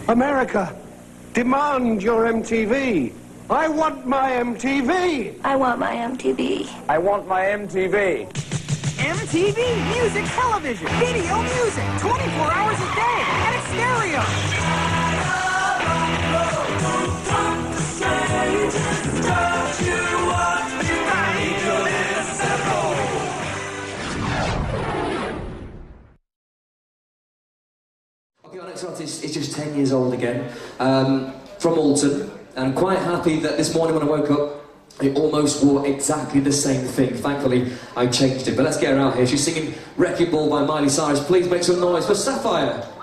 America, demand your MTV. I want my MTV. I want my MTV. I want my MTV. MTV Music Television. Video music. 24 hours a day. And it's stereo. Okay, our next artist is just 10 years old again, from Alton, and I'm quite happy that this morning when I woke up, I almost wore exactly the same thing. Thankfully, I changed it. But let's get her out here. She's singing Wrecking Ball by Miley Cyrus. Please make some noise for Sapphire.